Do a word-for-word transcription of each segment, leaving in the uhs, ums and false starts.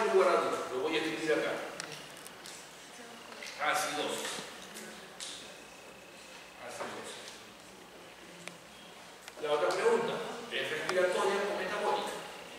hay lugar a dudas, lo voy a escribir acá. Acidosis. Acidosis. La otra pregunta, ¿es respiratoria o metabólica?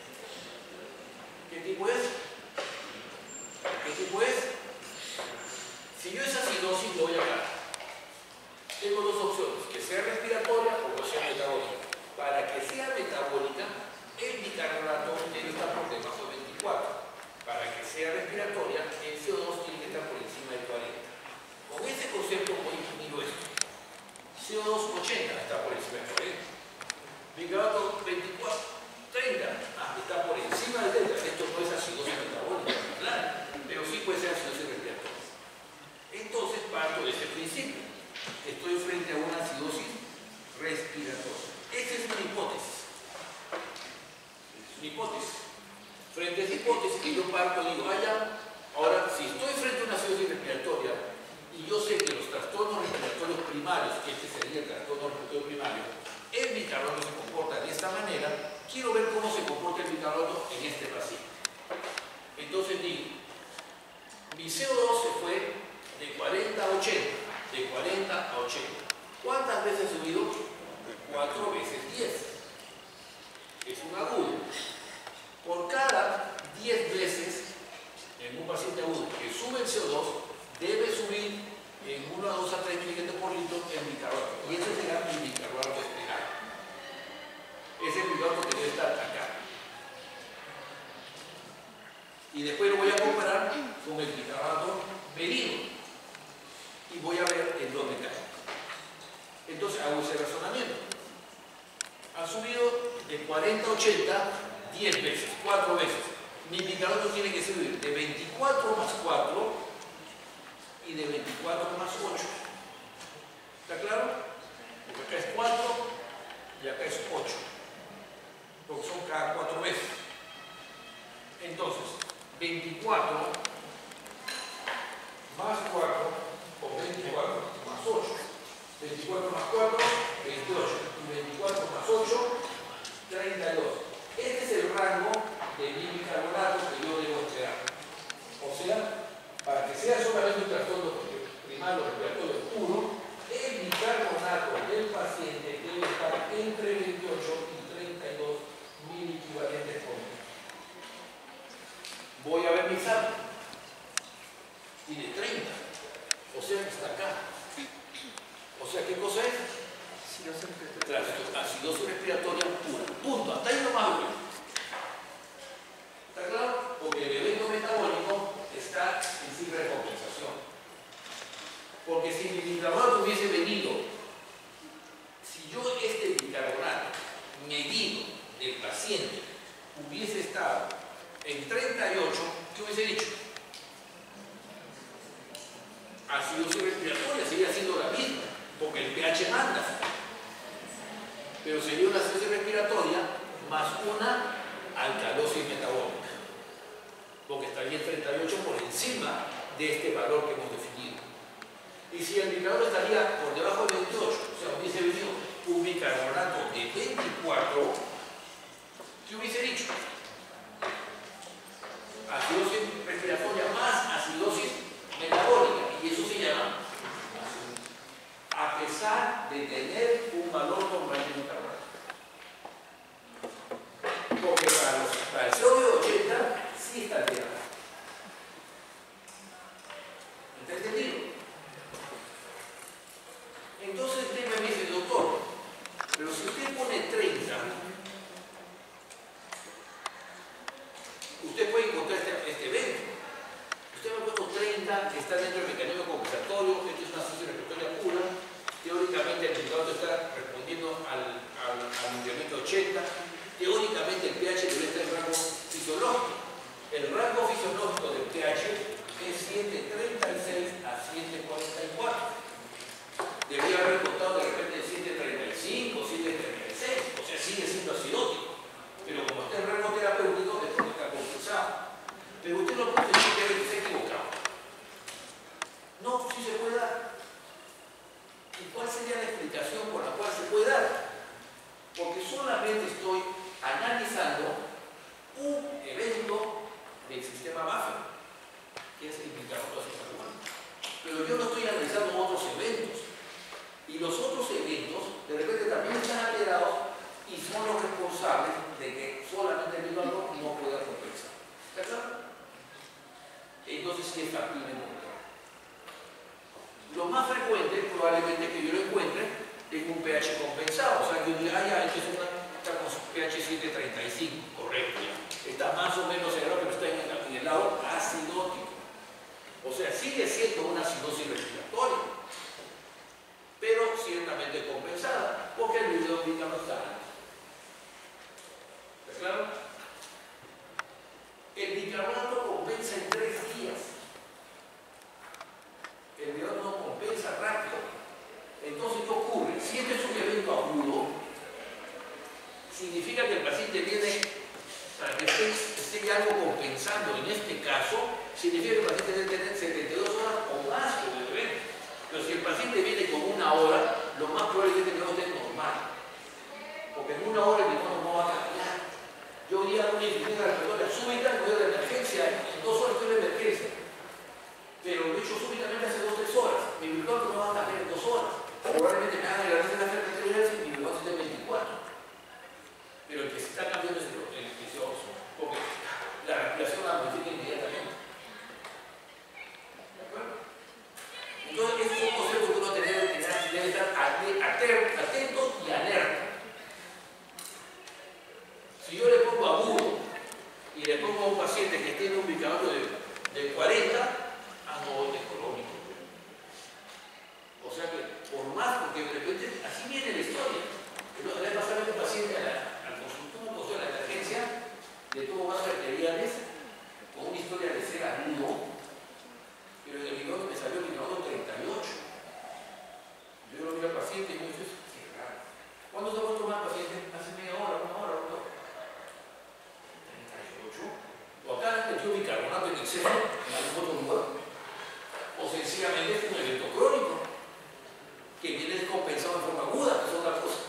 ¿Qué tipo es? ¿Qué tipo es? Si yo esa acidosis lo voy a aclarar. Tengo dos opciones, que sea respiratoria o que sea metabólica. Para que sea metabólica, el bicarbonato debe estar por debajo de veinticuatro. Para que sea respiratoria, el C O dos tiene que estar por encima de cuarenta. Con ese concepto voy a imprimir esto. C O dos ochenta está por encima de cuarenta. Bicarbonato veinticuatro, treinta, ah, está por encima de treinta. Esto no es acidosis metabólica, claro, pero sí puede ser acidosis respiratoria. Entonces parto de ese principio. Estoy frente a una acidosis respiratoria. Esa es una hipótesis. Es una hipótesis. Frente a esa hipótesis que yo parto digo, vaya, ahora si estoy frente a una acidosis respiratoria y yo sé que los trastornos respiratorios primarios, que este sería el trastorno respiratorio primario, el bicarbonato se comporta de esta manera, quiero ver cómo se comporta el bicarbonato en este paciente. Entonces digo, mi C O dos se fue de cuarenta a ochenta, de cuarenta a ochenta. ¿Cuántas veces ha subido? cuatro veces diez. Es un agudo. Por cada diez veces en un paciente agudo que sube el C O dos, debe subir en uno a dos a tres miligramos por litro el bicarbonato. Y ese será mi bicarbonato esperado. Ese es el bicarbonato que debe estar acá. Y después lo voy a comparar con el bicarbonato medido. Y voy a ver en dónde cae. Entonces hago ese razonamiento. Ha subido de cuarenta a ochenta diez veces, cuatro veces. Mi bicarbonato tiene que subir de veinticuatro más cuatro y de veinticuatro más ocho. ¿Está claro? Porque acá es cuatro y acá es ocho. Porque son cada cuatro veces. Entonces, veinticuatro más cuatro o veinticuatro más ocho. veinticuatro más cuatro, veintiocho. Y veinticuatro más ocho, treinta y dos. Este es el rango de mi bicarbonato que yo debo esperar. O sea, para que sea solamente un trastorno primario respiratorio puro, el bicarbonato del paciente debe estar entre veintiocho y treinta y dos mil equivalentes por litro. Voy a ver mi examen. Tiene treinta. O sea que está acá. O sea, ¿qué cosa es? Acidosis respiratoria pura. Punto. Hasta ahí nomás voy. ¿Está claro? Porque el evento metabólico está en simple recompensación. Porque si mi bicarbonato hubiese venido, si yo este bicarbonato medido del paciente hubiese estado en treinta y ocho, ¿qué hubiese dicho? Acidosis respiratoria seguiría siendo la misma, porque el pH manda. Pero sería una acidosis respiratoria más una alcalosis metabólica, porque estaría en treinta y ocho por encima de este valor que hemos definido. Y si el bicarbonato estaría por debajo de veintiocho, o sea, hubiese venido un bicarbonato de veinticuatro, ¿qué hubiese dicho? Acidosis respiratoria más acidosis metabólica, y eso se llama, a pesar de tener un valor normal de bicarbonato. Porque para, los, para el C O dos de ochenta sí está alterado. ¿Está entendido? Entonces usted me dice, doctor, pero si usted pone treinta, usted puede encontrar este, este evento. Usted me ha puesto treinta, que está dentro del mecanismo compensatorio, esto es una acidosis respiratoria pura. Teóricamente el bicarbonato está respondiendo al, al, al incremento ochenta. Teóricamente el pH debe estar en rango fisiológico. El rango fisiológico del pH es siete treinta y seis a siete cuarenta y cuatro. Debería haber contado de repente siete treinta y cinco, siete treinta y seis, o sea, sigue siendo acidótico. Pero como está en rango terapéutico, después está compensado. Pero usted no puede decir que se ha equivocado. No, sí se puede dar. ¿Y cuál sería la explicación por la cual se puede dar? Porque solamente estoy analizando probablemente que yo lo encuentre en un pH compensado. O sea, que yo diga, ah, ya, esto es una, está con pH siete treinta y cinco, correcto, ya. Está más o menos en el lado, pero está en el, en el lado acidótico. O sea, sigue siendo una acidosis respiratoria, pero ciertamente compensada, porque el video no está alto. ¿Está claro? El bicarbonato compensa en tres días. El bicarbonato no compensa rápido. Entonces, ¿qué ocurre? Si este es un evento agudo, significa que el paciente viene, para que esté, esté algo compensando. En este caso, significa que el paciente debe tener setenta y dos horas o más con el evento. Pero si el paciente viene con una hora, lo más probable es que el bicarbonato esté normal. Porque en una hora el bicarbonato no va a cambiar. Yo diría a una insuficiencia respiratoria súbita, voy a la emergencia, en dos horas estoy en la emergencia. Pero lo he hecho súbitamente hace dos o tres horas. Mi bicarbonato no va a cambiar en dos horas. Probablemente me hagan la receta de la fertilidad y mi bicarbonato esté en veinticuatro. Pero el que se está cambiando es el, el que se oxo, porque la respiración la modifica inmediatamente. ¿De acuerdo? Entonces, este es un concepto que uno debe, debe estar atento y alerta. Si yo le pongo agudo y le pongo a un paciente que tiene un bicarbonato de, de cuarenta, ah, no voy de crónico. O sea que, por más, porque de repente, así viene la historia. Le va a pasar a un paciente a la, al consultorio, o sea, a la emergencia, le tuvo más arteriales, con una historia de ser agudo, pero el bicarbonato me salió el bicarbonato treinta y ocho. Yo lo miro al paciente y me dice, qué raro. ¿Cuándo se va a tomar paciente? Hace media hora, una hora, una hora. treinta y ocho. O acá metió bicarbonato en exceso en algún otro lugar. O sencillamente es un evento crónico que viene descompensado en forma aguda, que es otra cosa.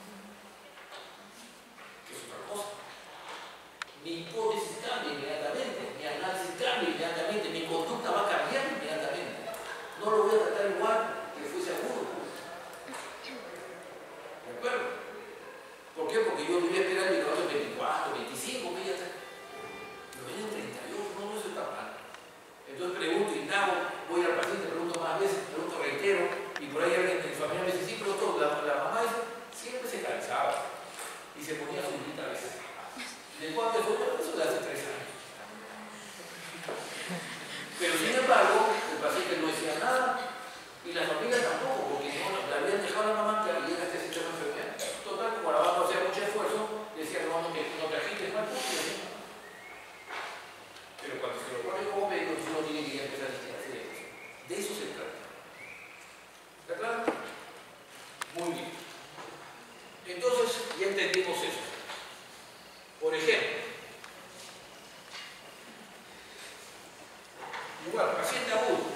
Que es otra cosa. Mi hipótesis cambia inmediatamente, mi análisis cambia inmediatamente, mi conducta va a cambiar inmediatamente. No lo voy a tratar igual que fuese agudo. ¿De acuerdo? ¿Por qué? Porque yo debía esperar el bicarbonato en veinticuatro, veinticinco, que ya está. Pero viene en treinta y ocho, no, no se está mal. Entonces pregunto, indago, voy al paciente, pregunto más veces, pregunto, reitero, y por ahí alguien de mi familia me dice, sí, pero todo, la, la mamá dice, siempre se cansaba y se ponía su grita a veces. ¿De cuándo es bueno? Eso de hace tres años. Pero sin embargo, el paciente no decía nada y la familia tampoco, porque no la habían dejado a la mamá que había este sistema de enfermedad. Total, como la mamá no hacía mucho esfuerzo, decía, no, no, que no te agites mal, porque pero cuando se lo pone como médico, uno tiene que empezar a hacer eso. De eso se trata. ¿Está claro? Muy bien. Entonces, ya entendimos eso. Por ejemplo, igual, paciente agudo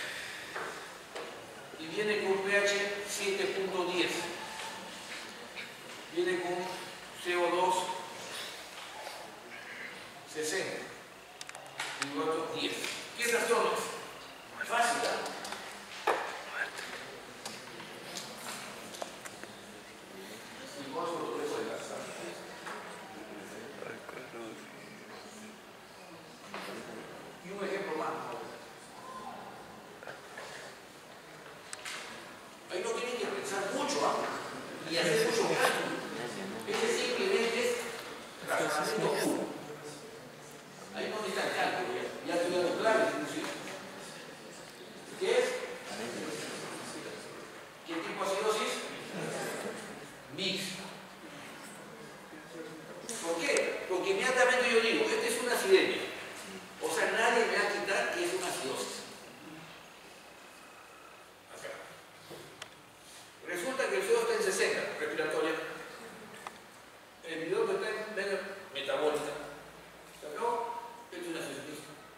y viene con un pH siete punto diez, viene con C O dos sesenta, bicarbonato diez. ¿Qué razones? Fácil, ¿no? Y un ejemplo más. Ahí no tienen que pensar mucho, ¿eh? Y hacer mucho cálculo. Ese simplemente es razonamiento puro. Ahí no necesitan cálculo, ya, ya tuvieron clave, inclusive. ¿Qué es? ¿Qué tipo de acidosis? Mixta. ¿Por qué? Porque inmediatamente yo digo, esta es una acidemia. O sea, nadie me va a quitar que es una acidosis. Acá. Resulta que el C O dos está en sesenta, respiratoria. El bicarbonato está en medio metabólica. ¿Se acabó? Esto es una acidosis.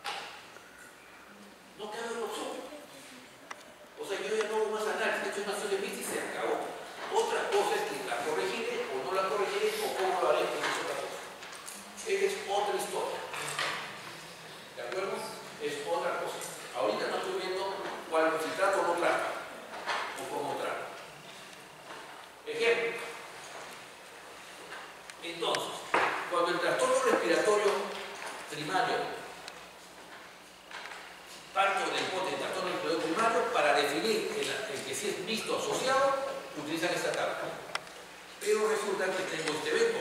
No cabe el oxo. O sea, yo ya no hago más análisis. Esto es una acidosis y se acabó. Otra cosa es que la corregiré o no la corregiré o cómo lo haré, que es otra cosa. Esta es otra historia. ¿De acuerdo? Es otra cosa. Ahorita no estoy viendo cuál, si trato o no trato, o cómo trato. Ejemplo. Entonces, cuando el trastorno respiratorio primario, parto del hipótesis de trastorno respiratorio primario para para definir el, el que sí es mixto asociado, utilizan esta tabla. Pero resulta que tengo este evento.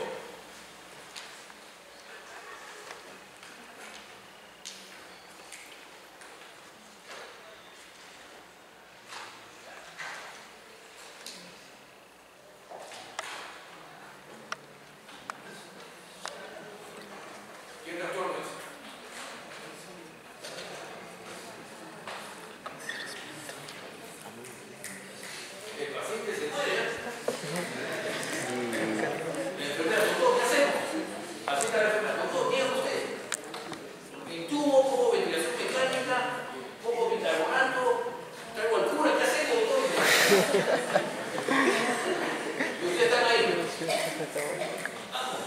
¿Qué trastorno es? El paciente se muere. La enfermedad, doctor, ¿qué hacemos? Así está la enfermedad, doctor, ¿qué hace usted? Intubo, poco ventilación mecánica, poco bicarbonato, traigo al cura, ¿qué hacemos, doctor? Y ustedes están ahí. Vamos.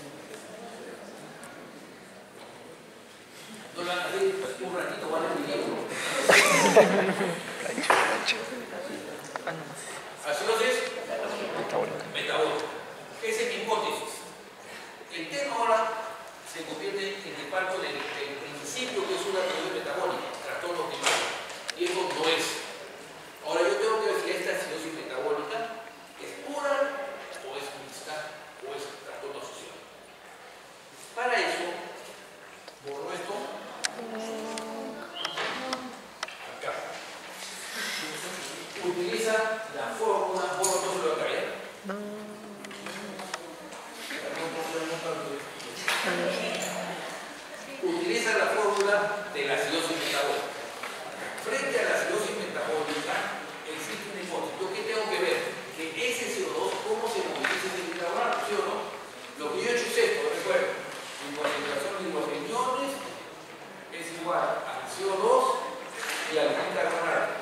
No le van a hacer un ratito, van a mi libro. Acidosis metabólica. Esa es mi hipótesis. El tema ahora se convierte en el parto del, del principio que es una acidosis metabólica, trastorno primario. Y eso no es. Ahora yo tengo que ver si esta acidosis metabólica es pura o es mixta o es trastorno asociado. Para eso, borro esto. Acá. Utiliza la fórmula, borro todo lo que acá. Utiliza la fórmula de la acidosis metabólica. Frente a la acidosis metabólica existe una hipótesis. Yo que tengo que ver que ese C O dos, cómo se moviliza ese bicarbonato, ¿sí o no? Lo que yo he hecho es esto, recuerdo. Mi concentración de los riñones es igual al C O dos y al bicarbonato.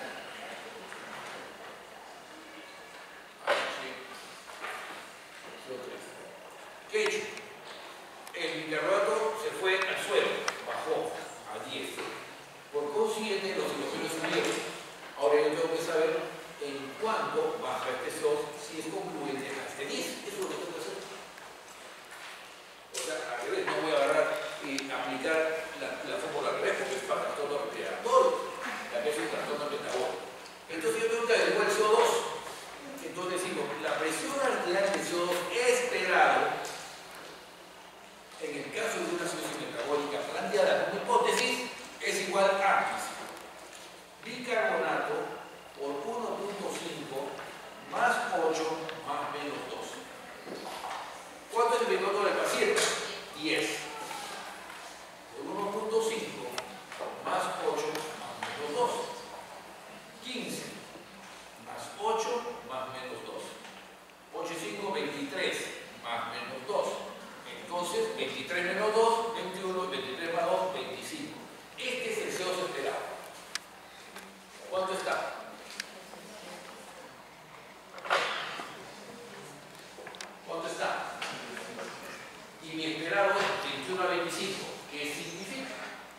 ¿Qué he hecho? El bicarbonato se fue al suelo, bajó a diez. Por consiguiente, los hidrógenos subieron. Ahora yo tengo que saber en cuánto baja este C O dos si es concluyente a este diez. Eso es lo que tengo que hacer. O sea, al revés, no voy a agarrar y aplicar la, la fórmula al revés porque es para trastorno respiratorio, la que es un trastorno metabólico. Entonces yo tengo que averiguar el C O dos. Entonces digo, la presión arterial del C O dos esperado en el caso de una acidosis metabólica planteada como hipótesis es igual a bicarbonato por uno punto cinco más ocho más menos dos. ¿Cuánto es el bicarbonato del paciente? diez. Por uno punto cinco más ocho más menos dos. quince más ocho más menos dos. ocho y cinco, veintitrés más menos dos. Entonces, veintitrés menos dos, veintiuno, veintitrés más dos, veinticinco. Este es el C O dos esperado. ¿Cuánto está? ¿Cuánto está? Y mi esperado es veintiuno a veinticinco. ¿Qué significa?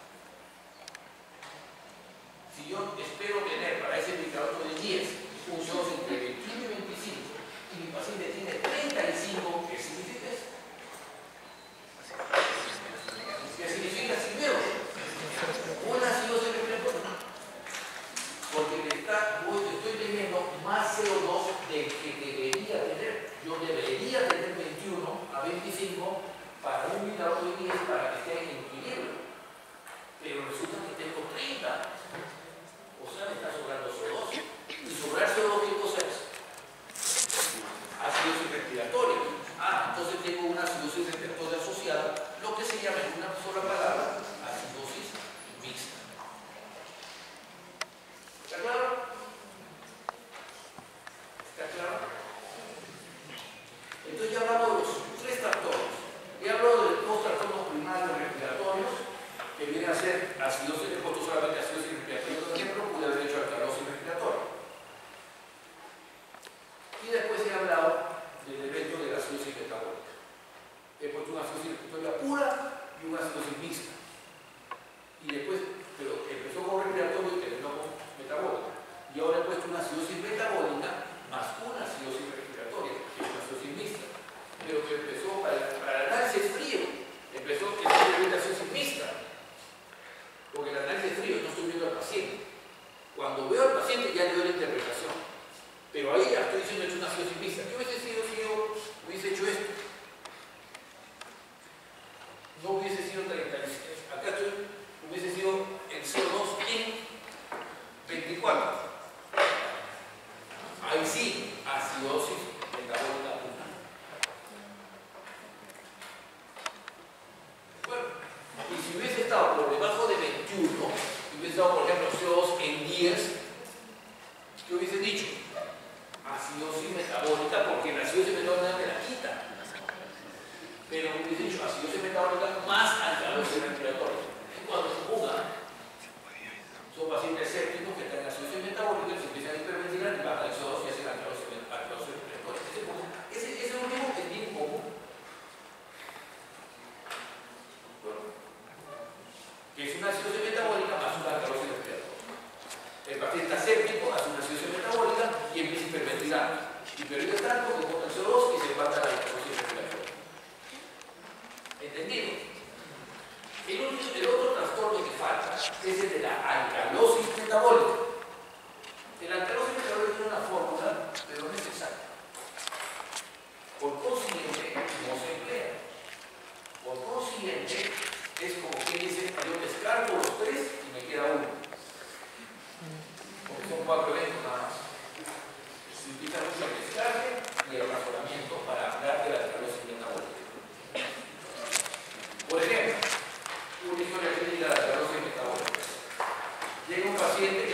Si yo espero tener para ese bicarbonato de diez un C O dos entre veintiuno y veinticinco y mi paciente tiene treinta y cinco, ¿qué significa eso? ¿Qué significa sin miedo? Una acidosis respiratoria. Porque le está, voy, estoy teniendo más C O dos del que debería tener. Yo debería tener veintiuno a veinticinco para un bicarbonato de diez para que esté en equilibrio. Pero resulta que tengo treinta. O sea, me está sobrando C O dos. Y sobrar C O dos, ¿qué cosa es? Acidosis respiratoria. Ah, entonces tengo una acidosis respiratoria asociada, lo que se llama en una sola palabra, acidosis mixta. ¿Está claro? ¿Está claro? Entonces ya he hablado de los tres trastornos. He hablado de dos trastornos primarios respiratorios, que vienen a ser acidosis, he puesto solamente acidosis respiratoria, por ejemplo, pude haber hecho alcalosis respiratoria. Y después he hablado del evento de la acidosis metabólica. He puesto una acidosis respiratoria pura y una acidosis mixta. no hubiese sido treinta y seis, acá estoy, hubiese sido el C O dos en veinticuatro. Ahí sí, acidosis metabólica pura. Bueno, y si hubiese estado por debajo de veintiuno, si hubiese estado, por ejemplo, C O dos en diez, ¿qué hubiese dicho? Acidosis metabólica, porque la acidosis metabólica me la quita. Pero hubiese dicho acidosis metabólica más alcalosis respiratoria. Y cuando se ponga, son pacientes sépticos que están en acidosis metabólica, se empiezan a hiperventilar y bajan el C O dos y hacen alcalosis respiratoria. Ese, ese, ese último es bien común. Bueno, que es una acidosis metabólica más una alcalosis respiratoria. El paciente está séptico, hace una acidosis metabólica y empieza a hiperventilar. Hiperventila tanto que bota el C O dos y se pasa la alcalosis respiratoria. ¿Entendido? El, último, el otro trastorno que falta es el de la alcalosis metabólica. El alcalosis metabólica tiene una fórmula, pero no es exacta. Por consiguiente, no se emplea. Por consiguiente, es como quien dice, yo descargo los tres y me queda uno. Porque son cuatro eventos nada más. Se utiliza mucho el descargue y el razonamiento para hablar de la alcalosis metabólica. Por ejemplo, una historia clínica de alcalosis metabólica. Llega un paciente